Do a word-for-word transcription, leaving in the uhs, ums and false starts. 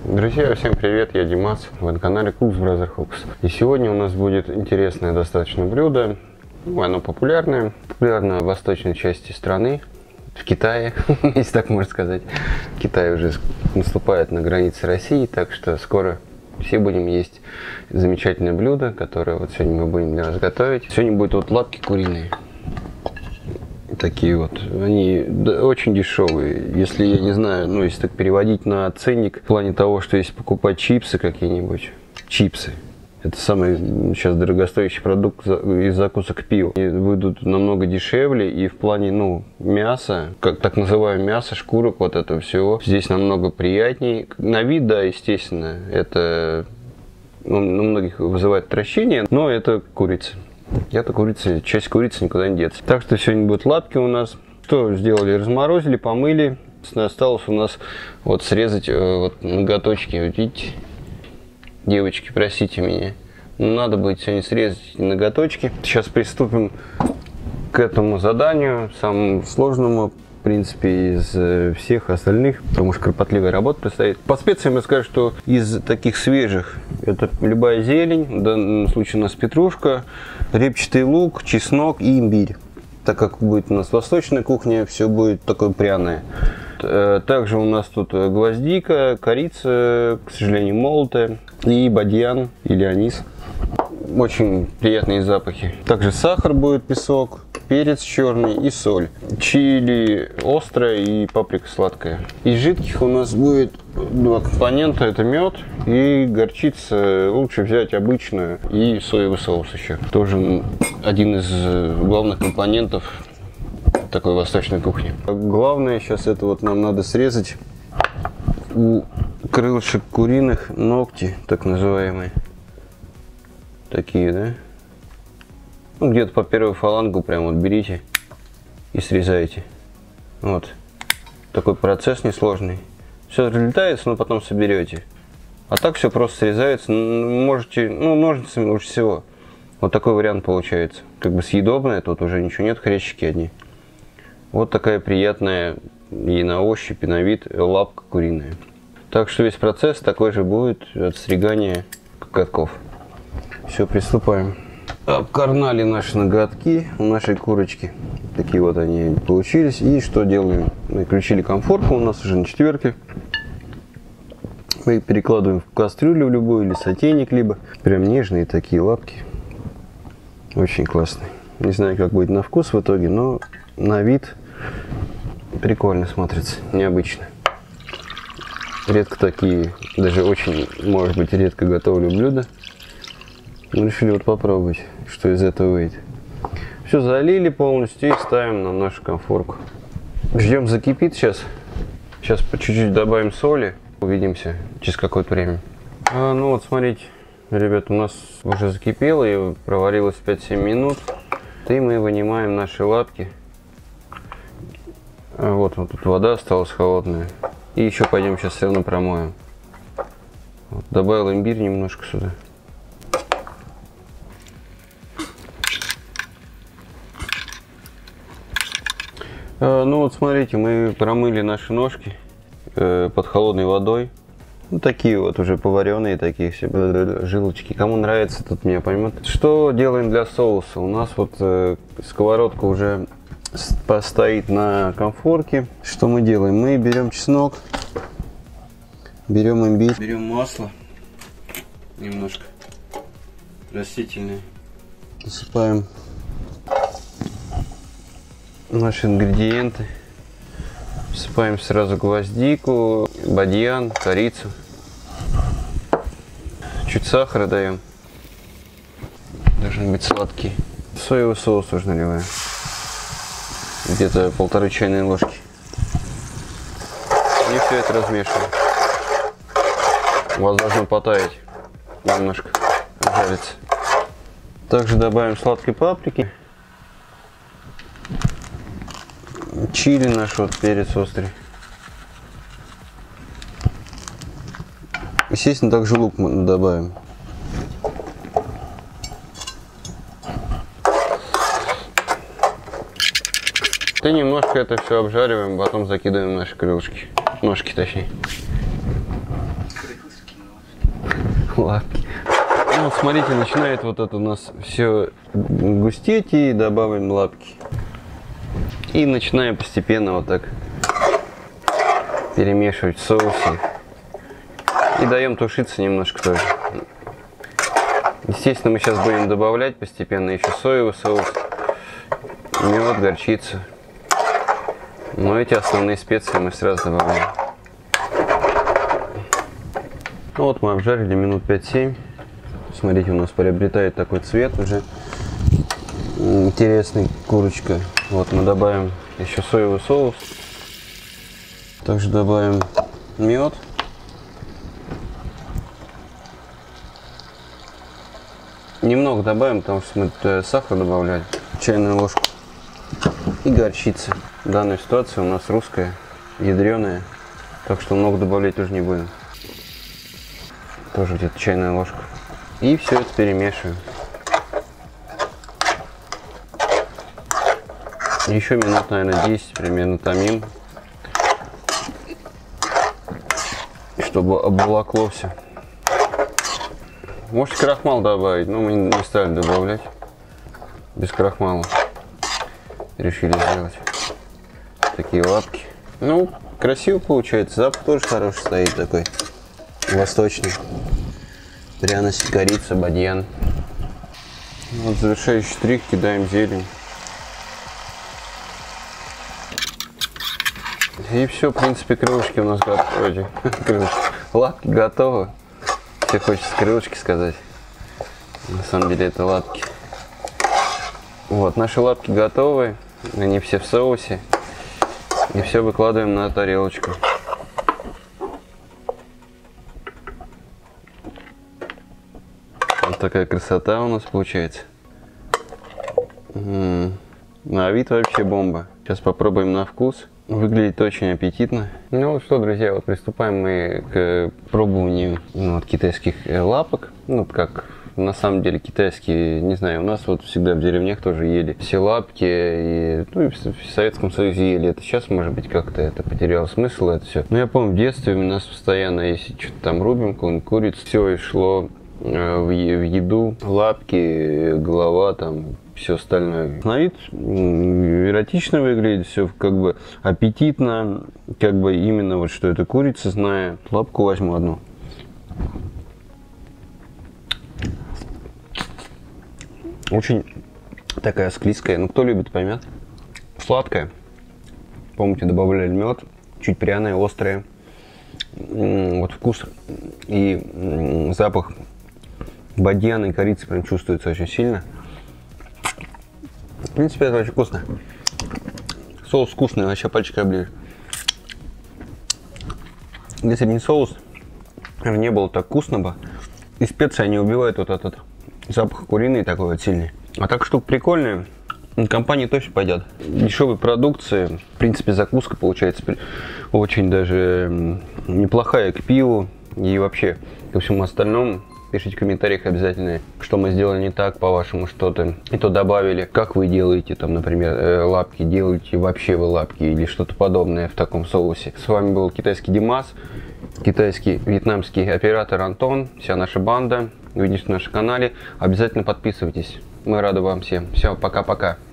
Друзья, всем привет, я Димас, вы на канале Cooks Brother Hooks. И сегодня у нас будет интересное достаточно блюдо, ну, оно популярное, популярно в восточной части страны, в Китае, если так можно сказать. Китай уже наступает на границе России, так что скоро все будем есть замечательное блюдо, которое вот сегодня мы будем для вас готовить. Сегодня будут вот лапки куриные. Такие вот, они очень дешевые. Если, я не знаю, ну, если так переводить на ценник, в плане того, что если покупать чипсы какие-нибудь, чипсы, это самый сейчас дорогостоящий продукт из закусок к пиву, и выйдут намного дешевле, и в плане, ну, мяса, как так называемое мясо, шкурок, вот этого всего, здесь намного приятней. На вид, да, естественно, это, ну, у многих вызывает отвращение, но это курица. Я-то курица, часть курицы никуда не деться. Так что сегодня будут лапки у нас. Что сделали? Разморозили, помыли. Осталось у нас вот срезать э, вот ноготочки. Вот видите? Девочки, простите меня. Но надо будет сегодня срезать ноготочки. Сейчас приступим к этому заданию, самому сложному, в принципе, из всех остальных, потому что кропотливая работа предстоит. По специям я скажу, что из таких свежих это любая зелень, в данном случае у нас петрушка, репчатый лук, чеснок и имбирь. Так как будет у нас восточная кухня, все будет такое пряное. Также у нас тут гвоздика, корица, к сожалению, молотая, и бадьян или анис. Очень приятные запахи. Также сахар будет, песок, перец черный и соль. Чили острая и паприка сладкая. Из жидких у нас будет два компонента. Это мед и горчица. Лучше взять обычную и соевый соус еще. Тоже один из главных компонентов такой восточной кухни. Главное сейчас это вот нам надо срезать у крылышек куриных ногти, так называемые. Такие, да? Ну, где-то по первую фалангу прям вот берите и срезаете. Вот. Такой процесс несложный. Все разлетается, но потом соберете. А так все просто срезается. Можете, ну, ножницами лучше всего. Вот такой вариант получается. Как бы съедобное, тут уже ничего нет, хрящики одни. Вот такая приятная и на ощупь, и на вид лапка куриная. Так что весь процесс такой же будет от стригания коготков. Все, приступаем. Обкарнали наши ноготки у нашей курочки. Такие вот они получились. И что делаем? Мы включили комфорку, у нас уже на четверке. Мы перекладываем в кастрюлю в любую, или сотейник, либо. Прям нежные такие лапки. Очень классные. Не знаю, как будет на вкус в итоге, но на вид прикольно смотрится, необычно. Редко такие, даже очень, может быть, редко готовлю блюда. Мы решили вот попробовать, что из этого выйдет. Все залили полностью и ставим на нашу конфорку. Ждем, закипит сейчас. Сейчас по чуть-чуть добавим соли. Увидимся через какое-то время. А, ну вот смотрите, ребят, у нас уже закипело и проварилось пять-семь минут. И мы вынимаем наши лапки. А вот, вот тут вода осталась холодная. И еще пойдем сейчас все равно промоем. Вот, добавил имбирь немножко сюда. Ну вот смотрите, мы промыли наши ножки э, под холодной водой. Ну, такие вот уже поваренные, такие все жилочки. Кому нравится, тут меня поймет. Что делаем для соуса? У нас вот э, сковородка уже постоит на конфорке. Что мы делаем? Мы берем чеснок, берем имбирь, берем масло немножко растительное, насыпаем наши ингредиенты, всыпаем сразу гвоздику, бадьян, корицу, чуть сахара даем, должен быть сладкий. Соевый соус тоже наливаем, где-то полторы чайные ложки, и все это размешиваем. У вас должно потаять немножко, жариться. Также добавим сладкой паприки, чили наш, вот перец острый. Естественно, также лук мы добавим. И немножко это все обжариваем, потом закидываем наши крылышки, ножки точнее. лапки. Ну, вот смотрите, начинает вот это у нас все густеть, и добавим лапки. И начинаем постепенно вот так перемешивать в соусе. И даем тушиться немножко тоже. Естественно, мы сейчас будем добавлять постепенно еще соевый соус, мед, горчицу. Но эти основные специи мы сразу добавляем. Ну вот мы обжарили минут пять-семь. Смотрите, у нас приобретает такой цвет уже интересный, курочка. Вот мы добавим еще соевый соус. Также добавим мед. Немного добавим, потому что мы сахар добавляли, чайную ложку. И горчица. В данной ситуации у нас русская, ядреная, так что много добавлять тоже не будем. Тоже где-то чайная ложка. И все это перемешиваем. Еще минут, наверное, десять примерно томим, чтобы обволокло все. Можете крахмал добавить, но мы не стали добавлять. Без крахмала решили сделать такие лапки. Ну, красиво получается. Запах тоже хороший стоит такой, восточный. Пряности, корица, бадьян. Вот завершающий штрих, кидаем зелень. И все, в принципе, крылышки у нас готовы. Лапки готовы. Все хочется крылышки сказать. На самом деле это лапки. Вот, наши лапки готовы. Они все в соусе. И все выкладываем на тарелочку. Вот такая красота у нас получается. М-м-м. На вид вообще бомба. Сейчас попробуем на вкус. Выглядит очень аппетитно. Ну вот что, друзья, вот приступаем мы к пробованию ну, вот, китайских лапок. Ну, как на самом деле китайские, не знаю, у нас вот всегда в деревнях тоже ели все лапки. И, ну, и в Советском Союзе ели это. Сейчас, может быть, как-то это потеряло смысл, это все. Но я помню, в детстве у нас постоянно, если что-то там рубим, какую-нибудь курицу, все и шло в еду, лапки, голова, там, все остальное. На вид эротично выглядит, все как бы аппетитно, как бы именно вот что это курица, зная. Лапку возьму одну. Очень такая склизкая, ну кто любит, поймет. Сладкая. Помните, добавляли мед, чуть пряная, острая. Вот вкус и запах бадьяна и корицы прям чувствуется очень сильно. В принципе, это очень вкусно. Соус вкусный, вообще пальчик оближешь. Если бы не соус, не было так вкусно бы. И специи они убивают вот этот запах куриный такой вот сильный. А так штука прикольная. Компании точно пойдет. Дешевой продукции, в принципе, закуска получается очень даже неплохая к пиву и вообще ко всему остальному. Пишите в комментариях обязательно, что мы сделали не так, по-вашему, что-то и то добавили. Как вы делаете, там, например, лапки, делаете вообще вы лапки или что-то подобное в таком соусе. С вами был китайский Димас, китайский, вьетнамский оператор Антон, вся наша банда. Увидитесь на нашем канале. Обязательно подписывайтесь. Мы рады вам всем. Все, пока-пока.